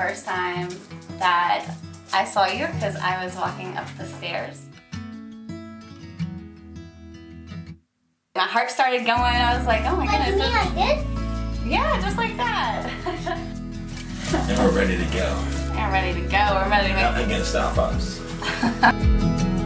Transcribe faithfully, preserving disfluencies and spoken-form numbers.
first time that I saw you because I was walking up the stairs. My heart started going. I was like, oh my like goodness. Me like this? Yeah, just like that. And we're ready to go. We're ready to go. We're ready to make Nothing can stop us.